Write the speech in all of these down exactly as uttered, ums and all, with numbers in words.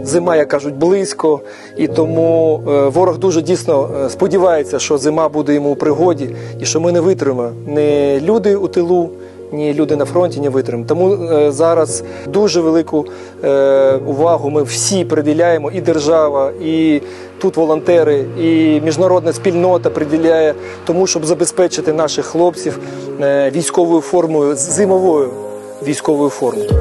зима, як кажуть, близько, і тому ворог дуже дійсно сподівається, що зима буде йому у пригоді, і що ми не витримаємо, ні люди у тилу, ні люди на фронті не витримаємо. Тому е, зараз дуже велику е, увагу ми всі приділяємо, і держава, і тут волонтери, і міжнародна спільнота приділяє тому, щоб забезпечити наших хлопців е, військовою формою, зимовою військовою формою.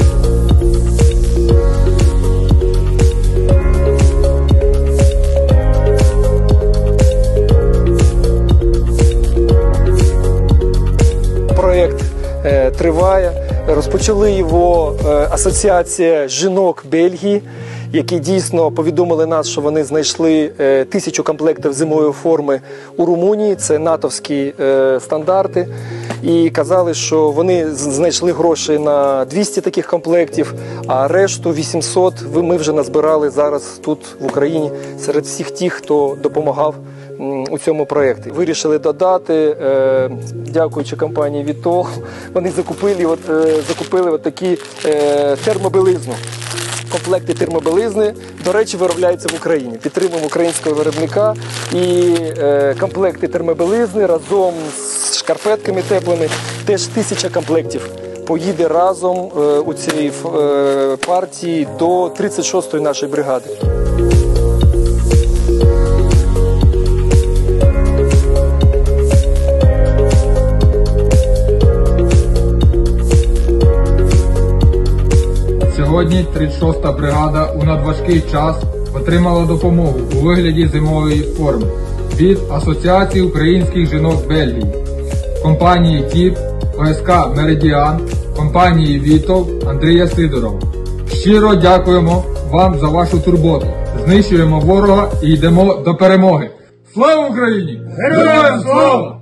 Проєкт триває. Розпочали його Асоціація жінок Бельгії, які дійсно повідомили нас, що вони знайшли тисячу комплектів зимової форми у Румунії, це натовські стандарти, і казали, що вони знайшли гроші на двісті таких комплектів, а решту вісімсот ми вже назбирали зараз тут в Україні серед всіх тих, хто допомагав у цьому проєкті. Вирішили додати, дякуючи компанії Vitol, вони закупили, от, закупили от такі термобілизну. Комплекти термобілизни, до речі, виробляються в Україні. Підтримуємо українського виробника, і комплекти термобілизни разом з шкарпетками теплими, теж тисяча комплектів поїде разом у цій партії до тридцять шостої нашої бригади. Сьогодні тридцять шоста бригада у надважкий час отримала допомогу у вигляді зимової форми від Асоціації українських жінок Бельгії, компанії ТІП, ОСК Меридіан, компанії Vitol Андрія Сидорова. Щиро дякуємо вам за вашу турботу. Знищуємо ворога і йдемо до перемоги. Слава Україні! Героям слава!